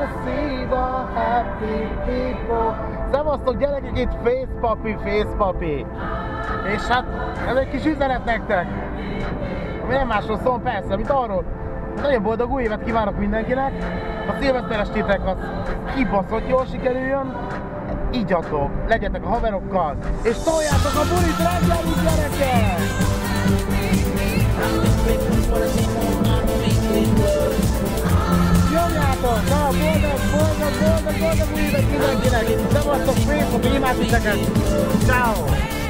see the happy people. Szevasztok gyerekek, itt Facepapi. És hát ez egy kis üzenet nektek. Ami nem másról szól, persze, mint arról. Nagyon boldog új évet kívánok mindenkinek. A szilveszterestétek az kibaszott jól sikerüljön. Igyatok, legyetek a haverokkal, és toljátok a bulit reggelig, gyerekek! Nyomjátok! Na, boldog új évet mindenkinek! Szevasztok, Facebook, imádj titeket! Ciao.